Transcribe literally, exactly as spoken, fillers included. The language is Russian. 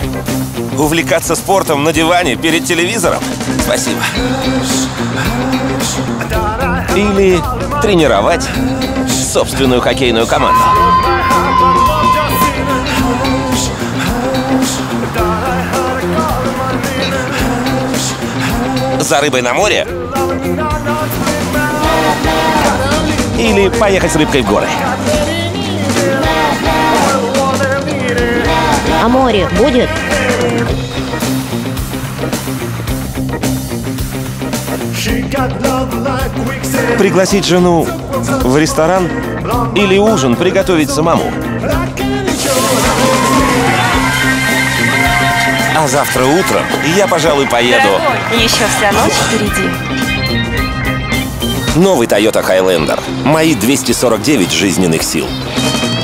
Увлекаться спортом на диване перед телевизором? Спасибо. Или тренировать собственную хоккейную команду. За рыбой на море? Или поехать с рыбкой в горы? А море будет? Пригласить жену в ресторан или ужин приготовить самому? А завтра утром я, пожалуй, поеду... Дорогой, еще вся ночь впереди. Новый Toyota Highlander. Мои двести сорок девять жизненных сил.